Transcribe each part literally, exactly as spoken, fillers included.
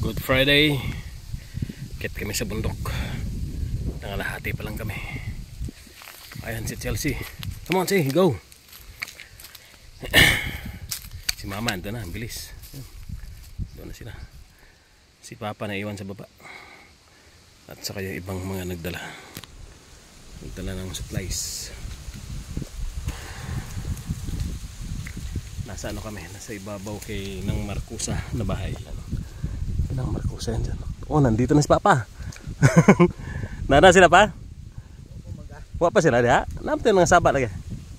Good Friday. Kit kami sa bundok. Nangalahati pa lang kami. Ayan si Chelsea. Come on, say, go. Si Mama ando na, bilis. Doon na sila. Si Papa na iwan sa baba. At saka yung ibang mga nagdala. Nagdala ng supplies. Nasa ano kami, nasa ibabaw kay ng Marcusa na bahay. Ano? Ng Marcusa yan dyan. Oh, nandito na si Papa. Nana sila pa? Wala pa sila diha? Nampin mga sabat lagi.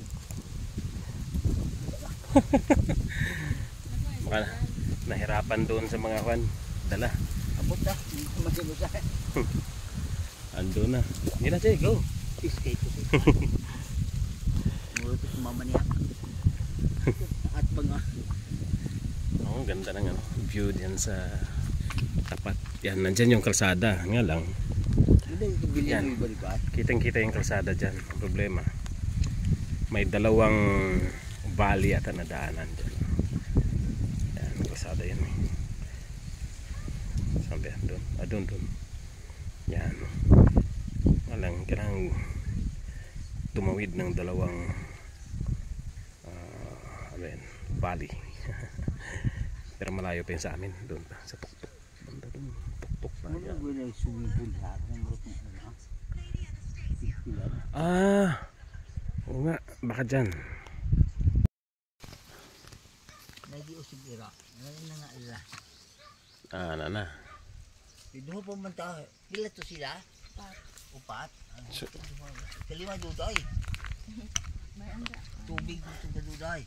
Maka nahirapan doon sa mga kwan. Dala. Abot na. Masilo sa. Ando na. Hindi na siya, go. Escape ko siya. Muro ito sumama niya. At mga. Oh, ganda ng ano, view diyan sa tapat. Yan, nandyan yung kalsada. Nga lang. Yan. Kitang-kita yung kalsada dyan. Ang problema, may dalawang valley at nadaanan dyan. Yan, kalsada yan. Sabi yan, doon. Ah, doon, doon. Yan. Walang, kailangan tumawid ng dalawang uh, ano yan, valley. Pero malayo pa yun sa amin. Doon pa, sa tuktok. Banda doon. Tuktok pa yan. Ah, oo nga, baka dyan. Nagi usig ira. Ngayon na nga ira. Ah, na na. Dito po man tayo. Pila to sila? Upat. Upat? So, kalima duday. Tubig dito na duday.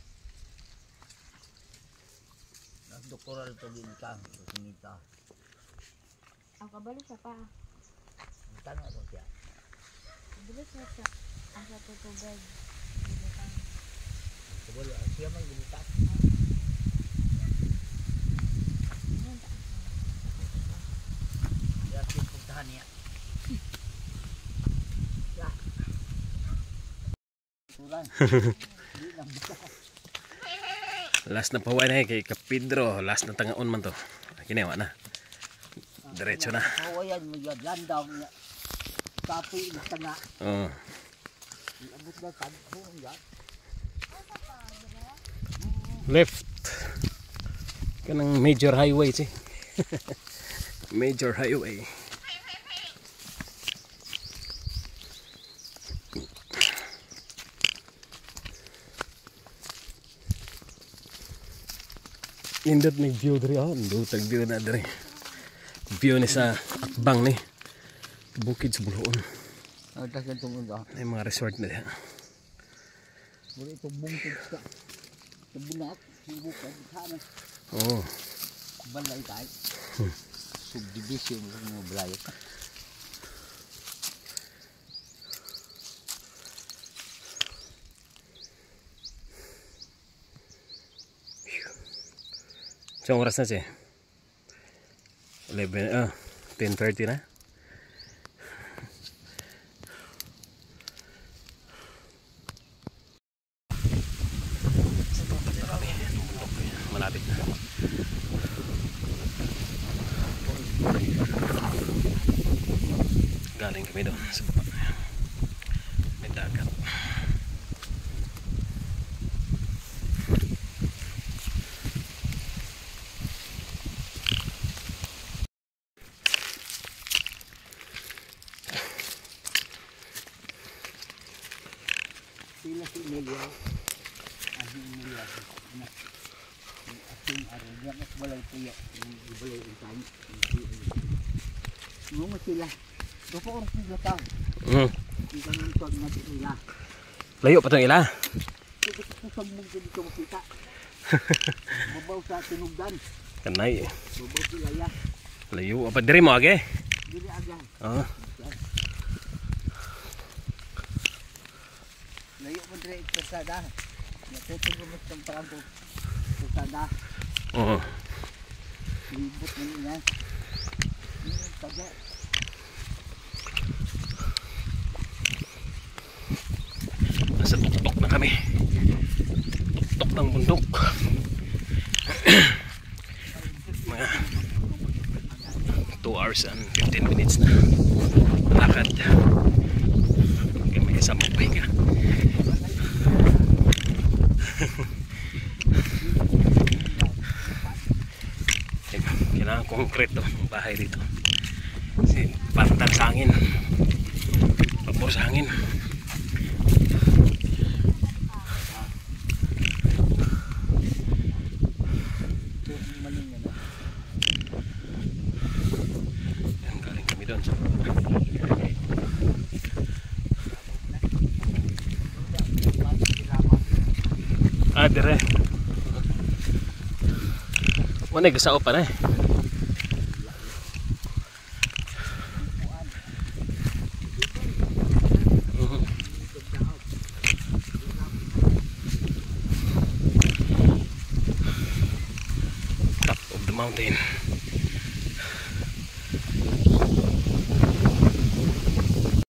Nagdoktoral to din kang. Sinita. Ang kabalo sa pa. Tanong ako siya. Bilis na siya. Ang sa tutubig. Kabalo, siya may bilitak. Kaya siya puntahan niya. Ya. Turan. last na pahuay na eh, kay Kapidro. Last na tangaon man to. Kinewa na. Diretso na. Pahuayan mo yan. Landaw niya. Kapoy na tanga. Oo. Abot na tagpo yan. Left. Kanang major highway si. Major highway. Indot may view dari oh, indot tag view na dari. View ni sa Akbang ni. Bukid sa Buluon. Ang tasan tungod ah. May mga resort na diyan. Wala ito bungkid sa sa bunak, bukid sana. Oo. Balay tayo. Subdivision ng mga balay. Saan oras na siya? eleven, ah, ten thirty na. Malapit na. Galing kami doon sa baba. May dagat. Sila si Emilia. Ahli Emilia. Anak. Ating araw. Anak balay tuya. Balay utang. Mga sila. Dopo oras nila tao. Mm. Hindi nang tawag na sila. Layo pa itong ila. Ito sa sabog ko dito makita. Babaw sa tinugdan. Kanay. Babaw sila ya. Layo. Apa diri mo age? Dili aga. Oo. Layo mo dire eksasada. Natutog mo sa pangko. Eksasada. Oo. Libot na yan. Ini taga. Nasa tuktok na kami. Tuktok ng bundok. Mga two hours and fifteen minutes na lakad. Okay, may isang magpahinga. Kailangan konkreto bahay dito. Kasi patal sa hangin. Pabor sa hangin. Yan, galing kami doon sa ah, dire. Mana gesao pa na eh. Top of the mountain.